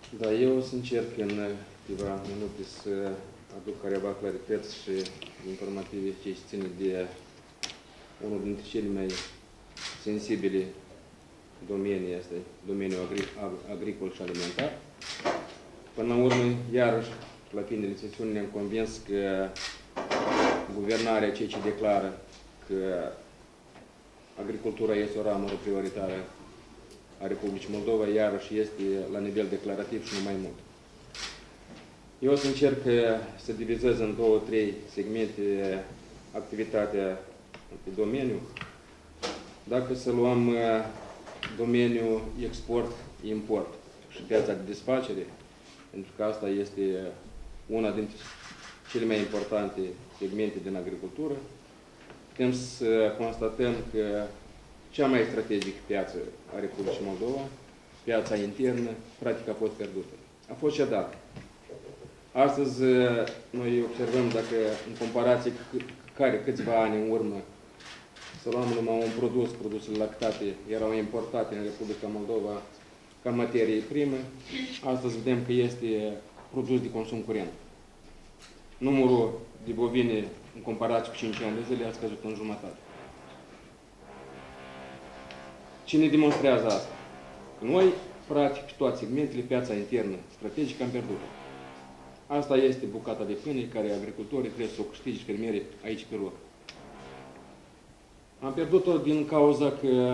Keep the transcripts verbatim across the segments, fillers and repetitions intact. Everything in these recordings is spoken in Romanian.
Da, eu o să încerc în câteva minute să aduc careva clarități și informative ce se ține de unul dintre cele mai sensibile domenii, este domeniul agricol și alimentar. Până la urmă, iarăși, la finele sesiunii ne-am convins că guvernarea, cei ce declară că agricultura este o ramură prioritară a Republicii Moldova, iarăși este la nivel declarativ și nu mai mult. Eu o să încerc să divizez în două, trei segmente activitatea pe domeniu. Dacă să luăm domeniul export-import și piața de desfacere, pentru că asta este una dintre cele mai importante segmente din agricultură, putem să constatăm că cea mai strategică piață a Republicii Moldova, piața internă, practic a fost pierdută. A fost cedată. Astăzi noi observăm, dacă în comparație cu care câțiva ani în urmă, să luăm numai un produs, produsele lactate, erau importate în Republica Moldova ca materie primă, astăzi vedem că este produs de consum curent. Numărul de bovine în comparație cu cinci ani de zile a scăzut în jumătate. Cine demonstrează asta? Noi, practic, toate segmentele, piața internă strategică, am pierdut. Asta este bucata de pâine care agricultorii trebuie să o câștige și fermierii aici pe loc. Am pierdut-o din cauza că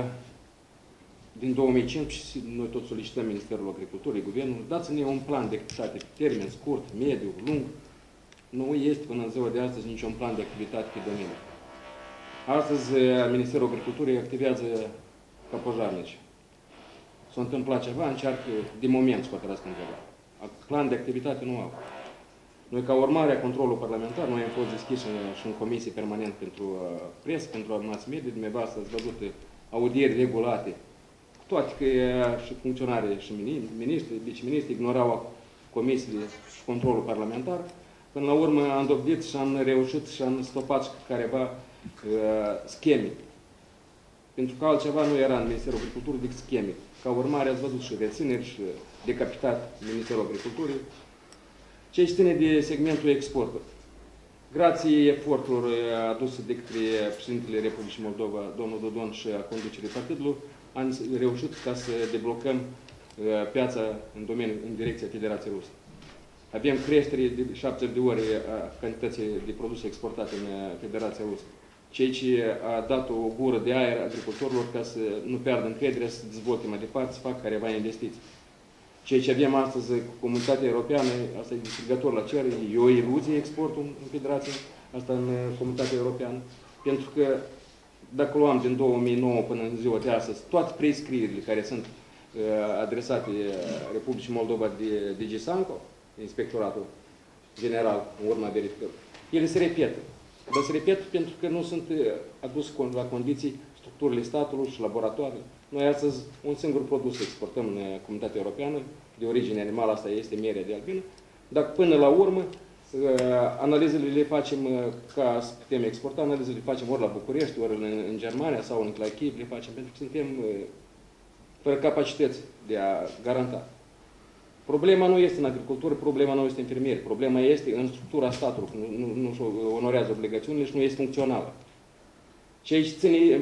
din două mii cincisprezece noi tot solicităm Ministerul Agriculturii, Guvernul, dați-ne un plan de activitate pe termen scurt, mediu, lung. Nu este până în ziua de astăzi niciun plan de activitate pe domeniu. Astăzi Ministerul Agriculturii activează ca pojarnici. S-a întâmplat ceva, încearcă de moment să hotărască undeva. Plan de activitate nu au. Noi, ca urmare a controlului parlamentar, noi am fost deschiși și în comisie permanent pentru presă, pentru mass media, dumneavoastră ați văzut audieri regulate, toate că și funcționarii și miniștri, viceministri ignorau comisiile și controlul parlamentar. Până la urmă am dovedit și am reușit și am stopat și careva uh, scheme. Pentru că altceva nu era în Ministerul Agriculturii decât scheme. Ca urmare ați văzut și rețineri și decapitat Ministerul Agriculturii. Ce ține de segmentul exportului. Grație eforturilor aduse de către președintele Republicii Moldova, domnul Dodon, și a conducerii partidului, am reușit ca să deblocăm piața în domeniu, în direcția Federației Ruse. Avem creștere de șaptezeci de ori a cantității de produse exportate în Federația Rusă. Ceea ce a dat o gură de aer agricultorilor ca să nu piardă încrederea, să se dezvolte mai departe, să facă careva investiții. Ceea ce avem astăzi cu comunitatea europeană, asta e distrugător la cer, e o iluzie exportul în Federație, asta în comunitatea europeană. Pentru că dacă luăm din două mii nouă până în ziua de astăzi, toate prescrierile care sunt uh, adresate Republicii Moldova de D G Sanco, Inspectoratul General, în urma verificării, ele se repetă. Dar se repetă pentru că nu sunt aduse la condiții structurile statului și laboratoarele. Noi astăzi un singur produs exportăm în comunitatea europeană, de origine animală, asta este mierea de albină, dar până la urmă analizele le facem ca să putem exporta, analizele le facem ori la București, ori în Germania sau în Kharkiv le facem, pentru că suntem fără capacități de a garanta. Problema nu este în agricultură, problema nu este în fermieri, problema este în structura statului, nu, nu, nu onorează obligațiunile și nu este funcțională. Ceea ce ține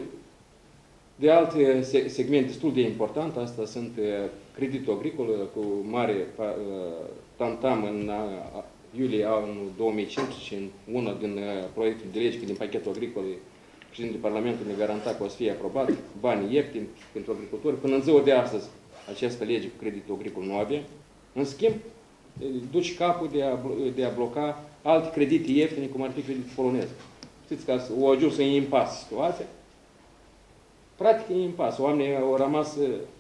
de alte segmente destul de importante, asta sunt creditul agricol cu mare tam-tam în iulie anul două mii cincisprezece, în una din proiectul de lege, din pachetul agricol, președintele Parlamentului ne garanta că o să fie aprobat, bani ieftini pentru agricultori. Până în ziua de astăzi, această lege cu creditul agricol nu avem. În schimb, duci capul de a, de a bloca alte credite ieftine, cum ar fi creditul polonez. Știți că au ajuns în impas situația. Practic, e impas. Oamenii au rămas,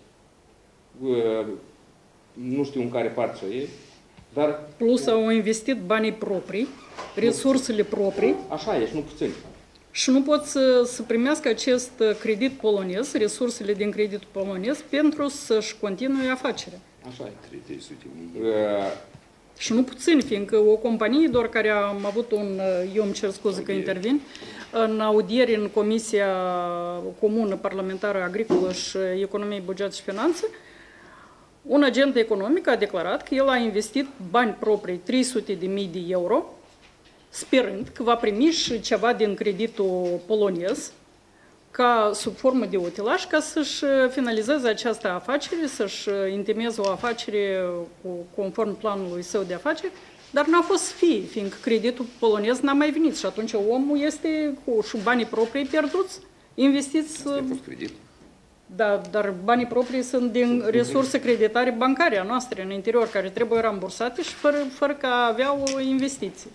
uh, nu știu în care parte să o iei, dar... Plus au investit banii proprii, resursele proprii. Așa e, și nu puțin. Și nu pot să, să primească acest credit polonez, resursele din creditul polonez, pentru să-și continue afacerea. Așa e. Uh, și nu puțin, fiindcă o companie, doar care am avut un, eu îmi cer scuze că intervin, în audieri în Comisia Comună Parlamentară Agricolă și Economie, Buget și Finanțe, Un agent economic a declarat că el a investit bani proprii trei sute de mii de euro, sperând că va primi și ceva din creditul polonez, ca sub formă de utilaj, ca să-și finalizeze această afacere, să-și întemeieze o afacere conform planului său de afaceri, dar n-a fost să fie, fiindcă creditul polonez n-a mai venit și atunci omul este cu și banii proprii pierduți, investiți. Asta a fost credit. Da, dar banii proprii sunt din resurse creditare bancare a noastre în interior, care trebuie rambursate și fără, fără că aveau investiții.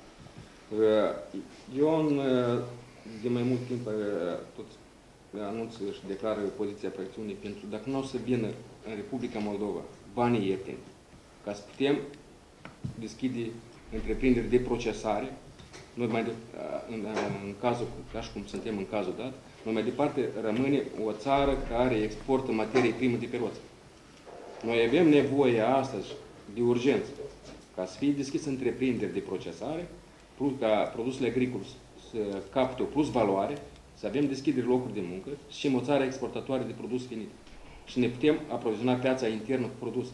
Eu, de mai mult timp, tot anunț și declară poziția fracțiunii pentru dacă nu o să vină în Republica Moldova banii ieftini, ca să putem deschide întreprinderi de procesare, noi mai de, în, în cazul, ca și cum suntem în cazul dat, noi mai departe rămâne o țară care exportă materie primă de pe roți. Noi avem nevoie astăzi de urgență ca să fie deschisă întreprinderi de procesare, ca produsele agricole să capte o plus valoare, să avem deschideri locuri de muncă și o țară exportatoare de produs finit. Și ne putem aproviziona piața internă cu produse.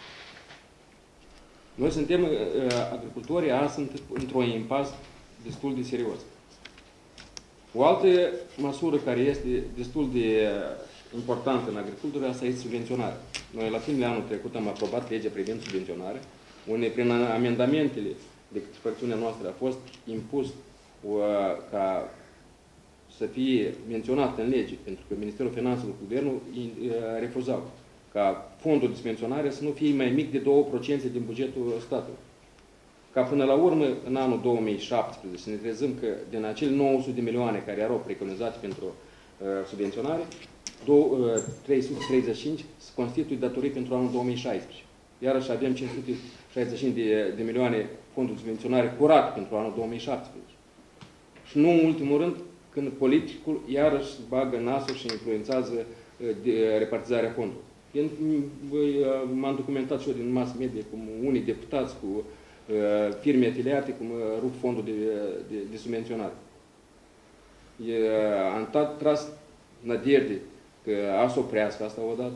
Noi suntem, agricultorii, azi sunt într-o impas destul de serios. O altă măsură care este destul de importantă în agricultură, asta este subvenționarea. Noi la finele anului trecut am aprobat legea privind subvenționarea, unde prin amendamentele de fracțiunea noastră a fost impus o, ca să fie menționat în lege, pentru că Ministerul Finanțelor, Guvernul refuzau ca fondul de subvenționare să nu fie mai mic de două la sută din bugetul statului. Ca până la urmă, în anul două mii șaptesprezece, să ne trezim că din acele nouă sute de milioane care erau preconizate pentru uh, subvenționare, trei sute treizeci și cinci se constituie datorii pentru anul două mii șaisprezece. Iarăși avem cinci sute șaizeci și cinci de, de milioane fondul de subvenționare curat pentru anul două mii șaptesprezece. Și nu în ultimul rând, când politicul iarăși bagă nasul și influențează uh, de repartizarea fondului. M-am documentat și eu din mass media cum unii deputați cu firme afiliate cum rup fondul de, de, de subvenționare. Am tras nădejde că a să oprească asta odată.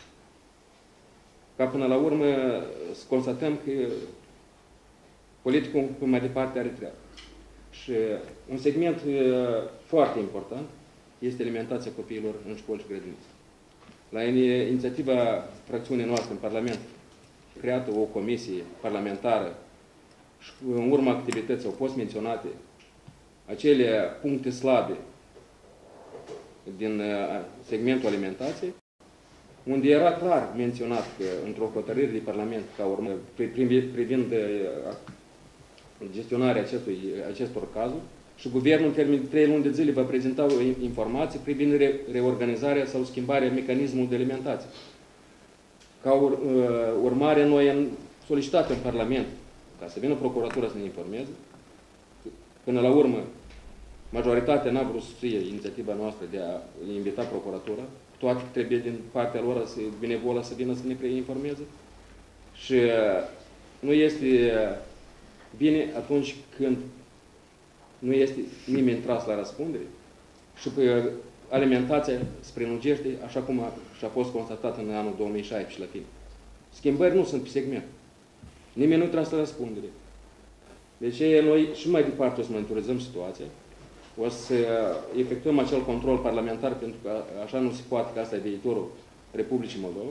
Ca până la urmă să constatăm că politicul până mai departe are treabă. Și un segment foarte important este alimentația copiilor în școli și grădinițe. La inițiativa fracțiunii noastre în Parlament, creată o comisie parlamentară și în urma activității au fost menționate acele puncte slabe din segmentul alimentației, unde era clar menționat că într-o hotărâre de Parlament ca urmă, privind gestionarea acestui, acestor cazuri, și Guvernul în termen de trei luni de zile va prezenta o informație privind re, reorganizarea sau schimbarea mecanismului de alimentație. Ca ur, urmare, noi am solicitat în Parlament ca să vină procuratura să ne informeze. Până la urmă, majoritatea n-a vrut să fie inițiativa noastră de a invita procuratura. Toate trebuie din partea lor să binevolă să vină să ne preinformeze. Și nu este bine atunci când nu este nimeni tras la răspundere și că alimentația se prelungește așa cum a, și-a fost constatat în anul două mii șaisprezece la tine. Schimbări nu sunt pe segment. Nimeni nu tras la răspundere. Deci noi și mai departe o să monitorizăm situația, o să efectuăm acel control parlamentar pentru că așa nu se poate, că asta e viitorul Republicii Moldova.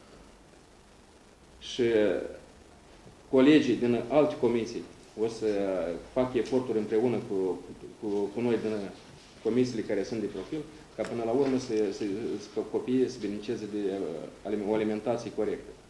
Și colegii din alte comisii o să fac eforturi împreună cu, cu, cu noi din comisiile care sunt de profil, ca până la urmă să, să, să copiii să beneficieze de o alimentație corectă.